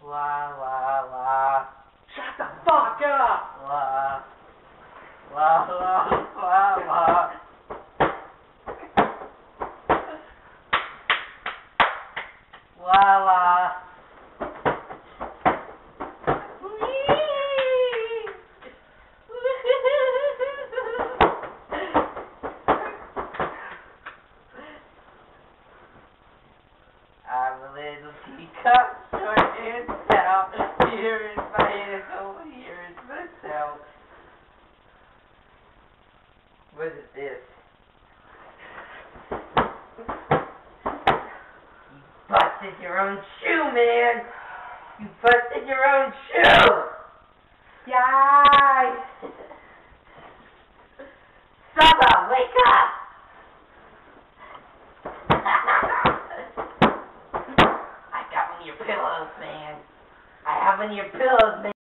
La la la. Shut the fuck up! La la la la la. La la. I'm a little teacup, short and stout. Here is my asshole, here is myself. What is this? You busted your own shoe, man! You busted your own shoe! Yay! Saba, wake up! I got one of your pillows, man. I have one of your pillows, man.